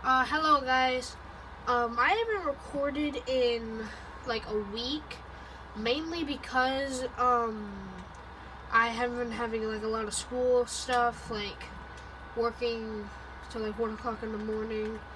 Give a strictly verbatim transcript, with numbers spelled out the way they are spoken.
Uh, hello guys. Um, I haven't recorded in like a week, mainly because um, I have been having like a lot of school stuff, like working till like one o'clock in the morning,